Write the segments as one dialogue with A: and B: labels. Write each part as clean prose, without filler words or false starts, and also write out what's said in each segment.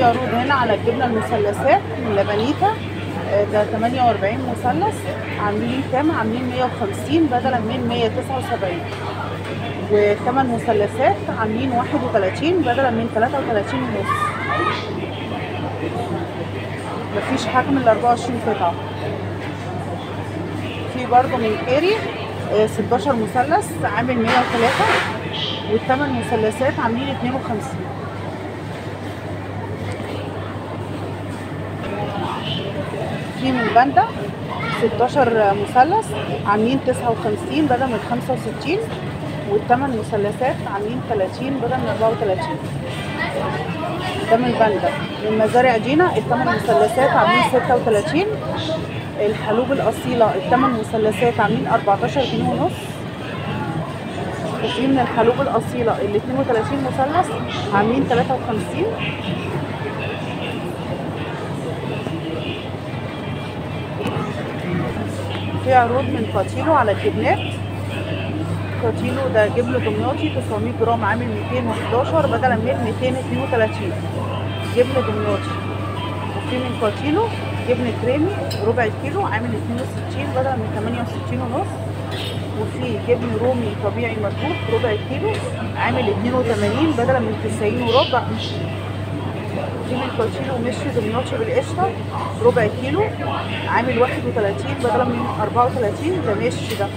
A: في عروض هنا على الجبنه المثلثات من لبنيتا. ده 48 مثلث، عاملين كام؟ عاملين 150 بدلا من 179. و8 مثلثات عاملين 31 بدلا من 33 ونص. مفيش حجم ال 24 قطعه. في برضه من كيري 16 مثلث عامل 103، والثمان مثلثات عاملين 52. في من باندا 16 مثلث عاملين 59 بدل من 65، والثمان مثلثات عاملين 30 بدل من 34. ده من باندا. من مزارع دينا الثمان مثلثات عاملين 36. الحلوب الأصيلة الثمان مثلثات عاملين 14 جنيه ونص. وفي من الحلوب الأصيلة ال 32 مثلث عاملين 53. في عروض من كاتيلو على الجبنات. كاتيلو ده جبن دمياطي 900 جرام عامل 211 بدلا من 232. جبن دمياطي. وفي من كاتيلو جبن كريمي ربع كيلو عامل 62 بدلا من 68 ونص. وفي جبن رومي طبيعي مطبوخ ربع كيلو عامل 82 بدلا من 90 وربع. في من كاتيلو مشي دمياطي بالقشطه ربع كيلو عامل 31 بدلا من 34. ده مشي ده.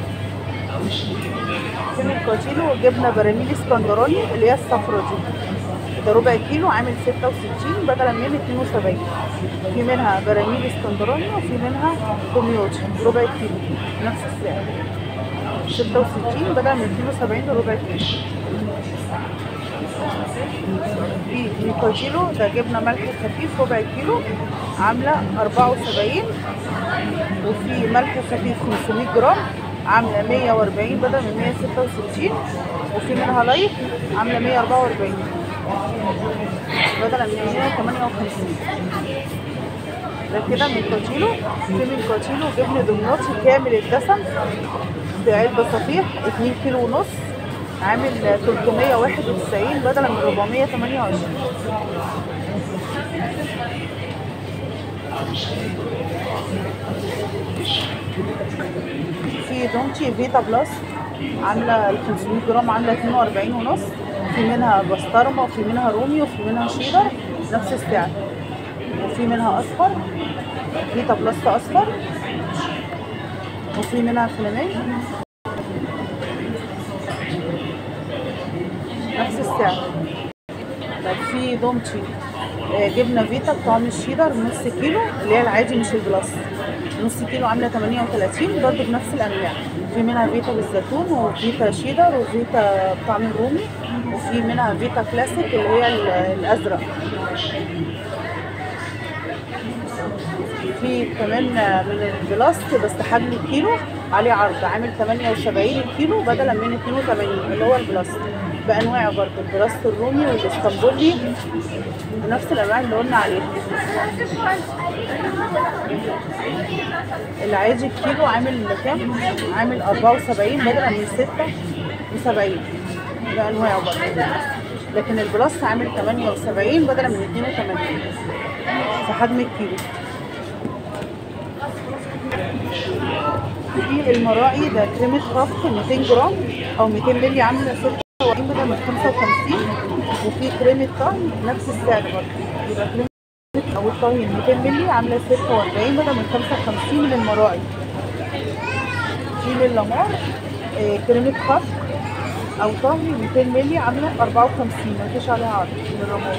A: في من كاتيلو جبنه براميل اسكندراني اللي هي الصفرا دي، ده ربع كيلو عامل 66 بدلا من 72. في منها براميل اسكندراني وفي منها دمياطي ربع كيلو نفس السعر 66 بدلا من 72. ده ربع كيلو. في كاتيلو ده جبنه ملح خفيف ربع كيلو عامله 74. وفي ملح خفيف 500 جرام عامله 140 بدل من 166. وفي منها لايت عامله 144 بدل من 158. ده كده من كاتيلو. في من كاتيلو جبن دمياطي كامل الدسم في علبه صفيح 2 كيلو ونص عامل 391 بدلا من 428. في دومتي فيتا بلس عامله ال 500 جرام عامله 42 ونص. في منها بسطرمه وفي منها رومي وفي منها شيدر نفس السعر. وفي منها اصفر فيتا بلس اصفر. وفي منها فلاميل نفس السعر. طب في دومتي جبنه فيتا بطعم الشيدر نص كيلو اللي هي العادي مش البلس، نص كيلو عامله 38 برضو بنفس الانواع. في منها فيتا بالزيتون وفيتا شيدر وفيتا بطعم الرومي، وفي منها فيتا كلاسيك اللي هي الازرق. في كمان من البلاس بس حجم الكيلو عليه عرض عامل 78 الكيلو بدلا من 82 اللي هو البلاس بانواع برضه البلاس الرومي والاسطنبولي بنفس الانواع اللي قلنا عليها. العادي الكيلو عامل كام؟ عامل 74 بدلا من 76 بانواع برضه. لكن البلاس عامل 78 بدلا من 82 في حجم الكيلو. في المراعي ده كريمة خفق 200 جرام او 200 مللي عامله 46 بدل من 55. وفي كريمة طهي نفس السعر برضه، يبقى كريمة او الطهي 200 مللي عامله 46 بدل من 55 من المراعي. في من لامار كريمة خفق او طهي 200 مللي عامله 54 مفيش عليها عرض من الرماد.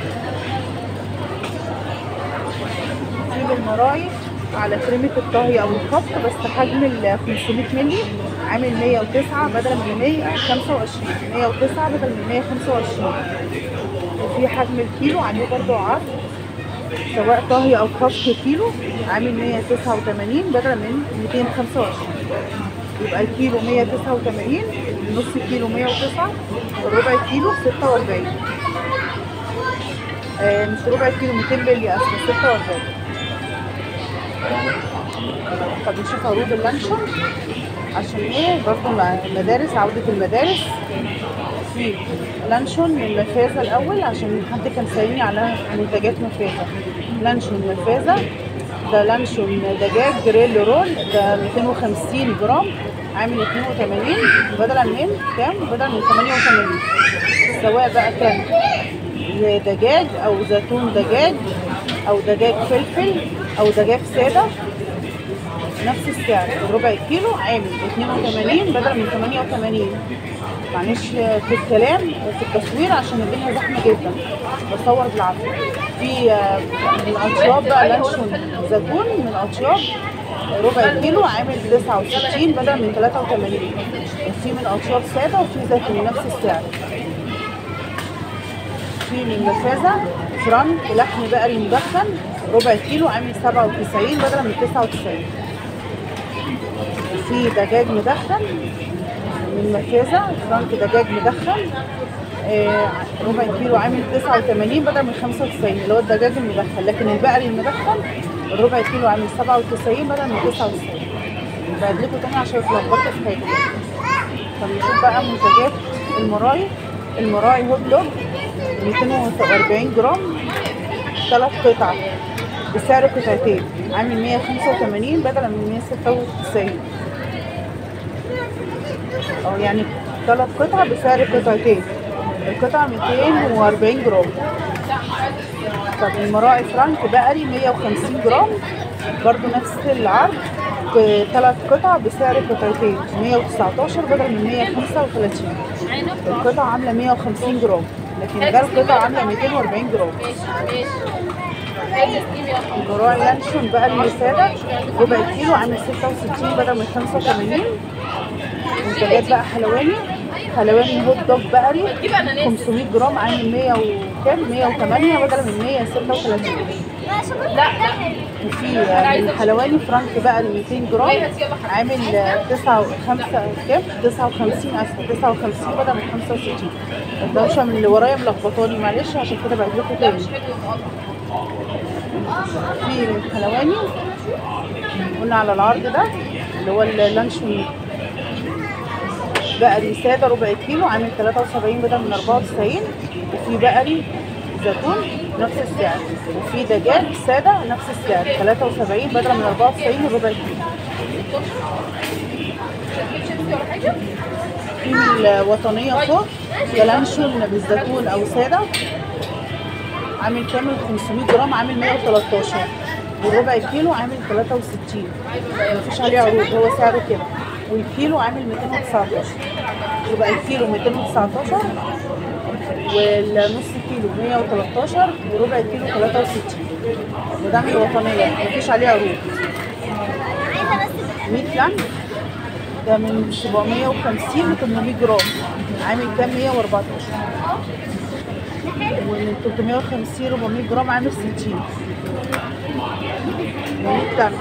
A: في من المراعي على كريمة الطهي او الخفق بس حجم ال 500 مللي عامل 109 بدل من 125. 109 بدل من 125. وفي حجم الكيلو عليه برضو عرض سواء طهي او خفق كيلو عامل 189 بدل من 225. يبقى الكيلو 189، نص كيلو 109، الربع كيلو 46. مش ربع كيلو 200 مللي اصلا 46. طب نشوف عروض اللانشون عشان ايه برضه المدارس عودة المدارس. في لانشون من مفازة الأول عشان حد كان سألني على منتجات مفازة. لانشون مفازة، ده لانشون دجاج جريل رول، ده 250 جرام عامل 82 بدلا من كام؟ بدلا من 88. سواء بقى كان دجاج أو زيتون دجاج أو دجاج فلفل أو دجاج سادة نفس السعر. ربع كيلو عامل 82 بدل من 88. معلش في الكلام في التصوير عشان الدنيا زحمه جدا بصور بالعافيه. في من اطياب بقى لانشون زيتون من اطياب ربع كيلو عامل 69 بدل من 83. في من اطياب ساده وفي زيتون نفس السعر. في من مفازة فرنك لحم بقري مدخن ربع كيلو عامل 97 بدل من 99. في دجاج مدخن من مفازة فرنك دجاج مدخن ربع كيلو عامل 89 بدل من 95 اللي هو الدجاج المدخن. لكن البقري المدخن الربع كيلو عامل 97 بدل من 99. بعد لكم تاني عشان اتلخبطت في حاجة. طب نشوف بقى منتجات المراعي. المراعي هوت دوج 240 جرام 3 قطع بسعر قطعتين عامل 185 بدلا من 196. او يعني 3 قطع بسعر قطعتين، القطعة 240 جرام. طب المراعي فرنك بقري 150 جرام برضو نفس العرض 3 قطع بسعر قطعتين 119 بدل من 135. القطعة عاملة 150 جرام لكن ده القطعة عاملة 240 جرام. المراعي لانشون بقري سادة ربع كيلو عامل 66 بدل من 85. منتجات بقى حلواني هوت دوج بقري 500 جرام عامل 100 وكام 108 بدل من 136. وفي من حلواني فرنك بقري 200 جرام عامل 59 اسف 59 بدل من 65. الدوشه من اللي ورايا ملخبطاني معلش عشان كده بعد لكم تاني. في من حلواني قلنا على العرض ده اللي هو اللانشون بقري ساده ربع كيلو عامل 73 بدل من 94. وفي بقري زيتون نفس السعر. وفي دجاج ساده نفس السعر 73 بدل من 94 ربع كيلو. في من الوطنيه فوق لانشون بالزيتون او ساده عامل كامل 500 جرام عامل 113. والربع كيلو عامل 63 مفيش عليه عروض هو سعره كده. والكيلو عامل 219. يبقى الكيلو 219 والنص كيلو 113 وربع كيلو 63. وده من الوطنيه مفيش عليه عروض. 100 لان ده من 750 ل 800 جرام عامل كام 114. ومن 350 400 جرام عامل 60. 100 لان